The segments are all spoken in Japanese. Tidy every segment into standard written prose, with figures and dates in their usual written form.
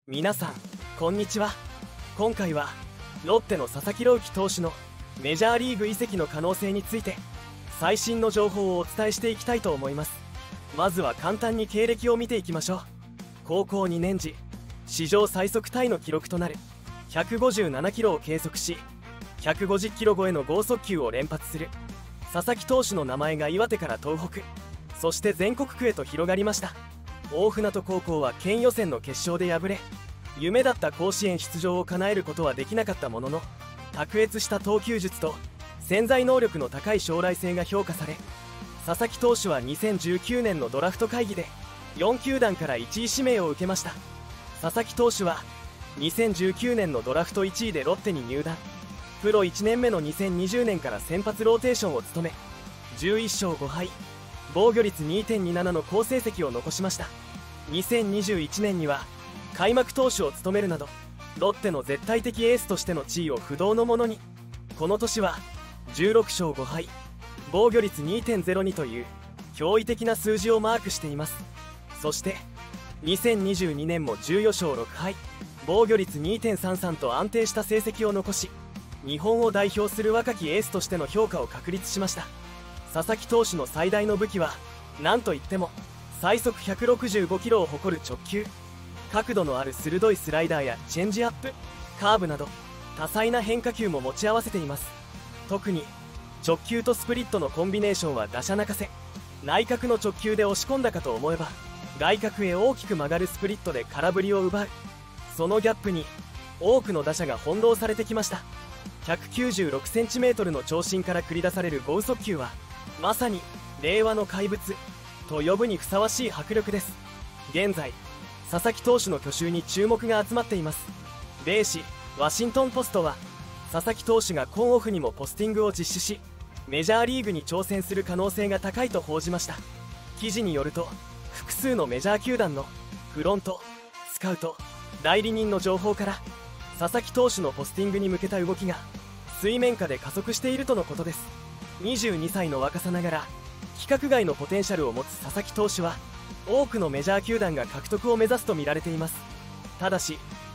皆さんこんにちは。今回はロッテの佐々木朗希投手のメジャーリーグ移籍の可能性について最新の情報をお伝えしていきたいと思います。まずは簡単に経歴を見ていきましょう。高校2年時、史上最速タイの記録となる157キロを計測し、150キロ超えの剛速球を連発する佐々木投手の名前が岩手から東北、そして全国区へと広がりました。大船渡高校は県予選の決勝で敗れ、夢だった甲子園出場を叶えることはできなかったものの、卓越した投球術と潜在能力の高い将来性が評価され、佐々木投手は2019年のドラフト会議で4球団から1位指名を受けました。佐々木投手は2019年のドラフト1位でロッテに入団。プロ1年目の2020年から先発ローテーションを務め、11勝5敗、防御率 2.27 の好成績を残しました。2021年には開幕投手を務めるなど、ロッテの絶対的エースとしての地位を不動のものに。この年は16勝5敗、防御率 2.02 という驚異的な数字をマークしています。そして2022年も14勝6敗、防御率 2.33 と安定した成績を残し、日本を代表する若きエースとしての評価を確立しました。佐々木投手の最大の武器は何といっても最速165キロを誇る直球、角度のある鋭いスライダーやチェンジアップ、カーブなど多彩な変化球も持ち合わせています。特に直球とスプリットのコンビネーションは打者泣かせ。内角の直球で押し込んだかと思えば、外角へ大きく曲がるスプリットで空振りを奪う。そのギャップに多くの打者が翻弄されてきました。196センチメートルの長身から繰り出される剛速球はまさに令和の怪物と呼ぶにふさわしい迫力です。現在佐々木投手の去就に注目が集まっています。米紙ワシントンポストは佐々木投手が今オフにもポスティングを実施し、メジャーリーグに挑戦する可能性が高いと報じました。記事によると、複数のメジャー球団のフロント、スカウト、代理人の情報から佐々木投手のポスティングに向けた動きが水面下で加速しているとのことです。22歳の若さながら規格外のポテンシャルを持つ佐々木投手は、多くのメジャー球団が獲得を目指すと見られています。ただし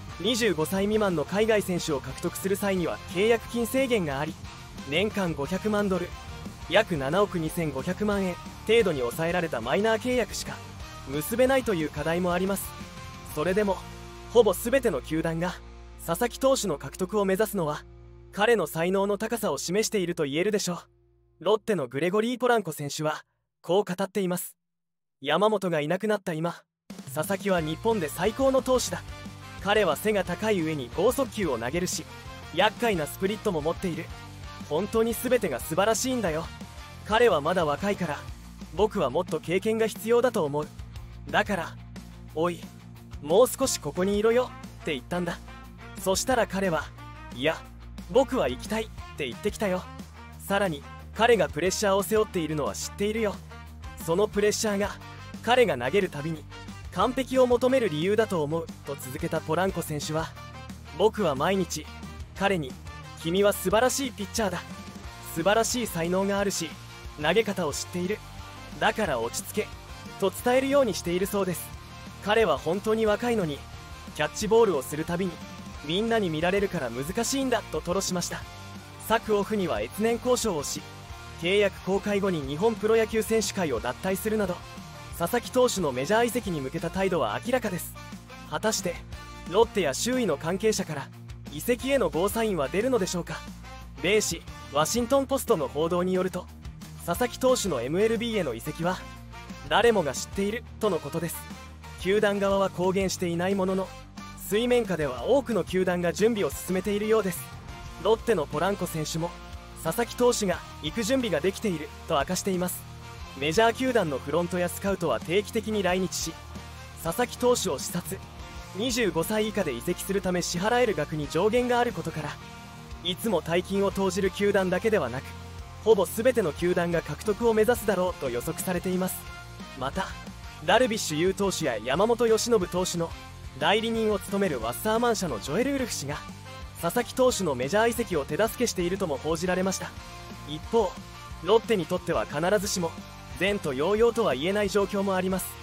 25歳未満の海外選手を獲得する際には契約金制限があり、年間500万ドル、約7億2500万円程度に抑えられたマイナー契約しか結べないという課題もあります。それでもほぼ全ての球団が佐々木投手の獲得を目指すのは、彼の才能の高さを示していると言えるでしょう。ロッテのグレゴリー・ポランコ選手はこう語っています。山本がいなくなった今、佐々木は日本で最高の投手だ。彼は背が高い上に剛速球を投げるし、厄介なスプリットも持っている。本当に全てが素晴らしいんだよ。彼はまだ若いから、僕はもっと経験が必要だと思う。だからおい、もう少しここにいろよって言ったんだ。そしたら彼は、いや僕は行きたいって言ってきたよ。さらに彼がプレッシャーを背負っているのは知っているよ。そのプレッシャーが彼が投げるたびに完璧を求める理由だと思うと続けたポランコ選手は、僕は毎日彼に、君は素晴らしいピッチャーだ、素晴らしい才能があるし投げ方を知っている、だから落ち着けと伝えるようにしているそうです。彼は本当に若いのにキャッチボールをするたびに、みんなに見られるから難しいんだと吐露しました。昨オフには越年交渉をし、契約更改後に日本プロ野球選手会を脱退するなど、佐々木投手のメジャー移籍に向けた態度は明らかです。果たしてロッテや周囲の関係者から移籍へのゴーサインは出るのでしょうか。米紙ワシントンポストの報道によると、佐々木投手の MLB への移籍は誰もが知っているとのことです。球団側は公言していないものの、水面下では多くの球団が準備を進めているようです。ロッテのポランコ選手も佐々木投手が行く準備ができていると明かしています。メジャー球団のフロントやスカウトは定期的に来日し、佐々木投手を視察。25歳以下で移籍するため支払える額に上限があることから、いつも大金を投じる球団だけではなく、ほぼ全ての球団が獲得を目指すだろうと予測されています。またダルビッシュ有投手や山本由伸投手の代理人を務めるワッサーマン社のジョエル・ウルフ氏が佐々木投手のメジャー移籍を手助けしているとも報じられました。一方ロッテにとっては必ずしも前途洋々とは言えない状況もあります。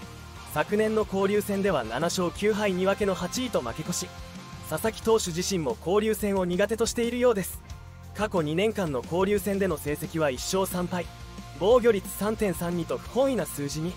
昨年の交流戦では7勝9敗2分けの8位と負け越し、佐々木投手自身も交流戦を苦手としているようです。過去2年間の交流戦での成績は1勝3敗、防御率 3.32 と不本意な数字に、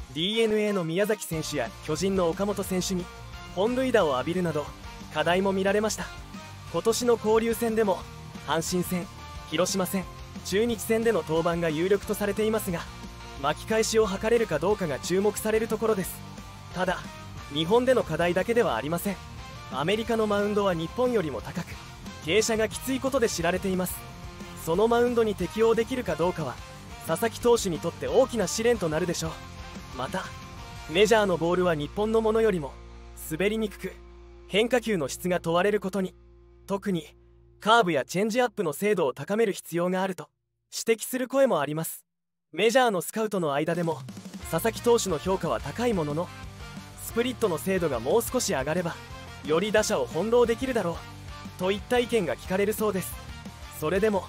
DNA の宮崎選手や巨人の岡本選手に本塁打を浴びるなど課題も見られました。今年の交流戦でも阪神戦、広島戦、中日戦での登板が有力とされていますが、巻き返しを図れるかどうかが注目されるところです。ただ日本での課題だけではありません。アメリカのマウンドは日本よりも高く、傾斜がきついことで知られています。そのマウンドに適応できるかどうかは佐々木投手にとって大きな試練となるでしょう。またメジャーのボールは日本のものよりも滑りにくく、変化球の質が問われることに、特にカーブやチェンジアップの精度を高める必要があると指摘する声もあります。メジャーのスカウトの間でも佐々木投手の評価は高いものの、スプリットの精度がもう少し上がればより打者を翻弄できるだろうといった意見が聞かれるそうです。それでも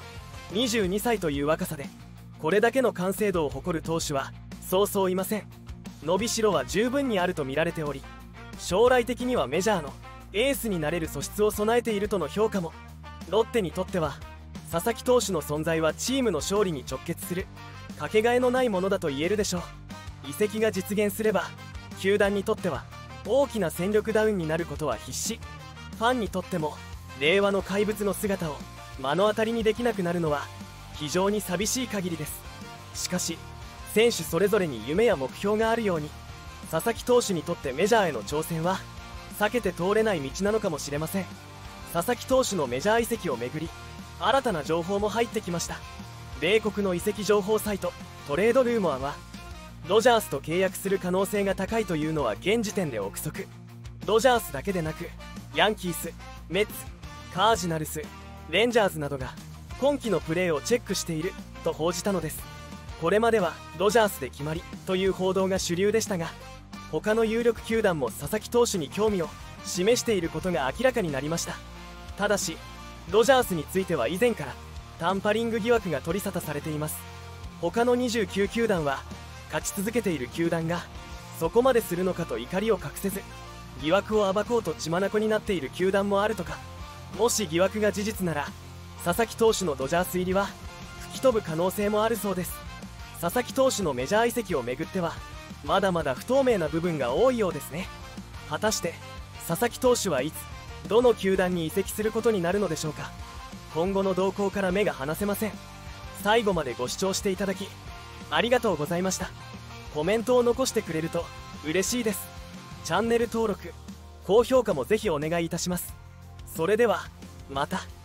22歳という若さでこれだけの完成度を誇る投手はそうそういません。伸びしろは十分にあると見られており、将来的にはメジャーのエースになれる素質を備えているとの評価も。ロッテにとっては佐々木投手の存在はチームの勝利に直結するかけがえのないものだと言えるでしょう。移籍が実現すれば球団にとっては大きな戦力ダウンになることは必至。ファンにとっても令和の怪物の姿を目の当たりにできなくなるのは非常に寂しい限りです。しかし選手それぞれに夢や目標があるように、佐々木投手にとってメジャーへの挑戦は避けて通れない道なのかもしれません。佐々木投手のメジャー移籍をめぐり新たな情報も入ってきました。米国の移籍情報サイトトレードルーモアは、ドジャースと契約する可能性が高いというのは現時点で憶測。ドジャースだけでなくヤンキース、メッツ、カージナルス、レンジャーズなどが今季のプレーをチェックしていると報じたのです。これまではドジャースで決まりという報道が主流でしたが、他の有力球団も佐々木投手に興味を示していることが明らかになりました。ただしドジャースについては以前からタンパリング疑惑が取り沙汰されています。他の29球団は勝ち続けている球団がそこまでするのかと怒りを隠せず、疑惑を暴こうと血眼になっている球団もあるとか。もし疑惑が事実なら佐々木投手のドジャース入りは吹き飛ぶ可能性もあるそうです。佐々木投手のメジャー移籍をめぐってはまだまだ不透明な部分が多いようですね。果たして佐々木投手はいつどの球団に移籍することになるのでしょうか。今後の動向から目が離せません。最後までご視聴していただきありがとうございました。コメントを残してくれると嬉しいです。チャンネル登録、高評価もぜひお願いいたします。それではまた。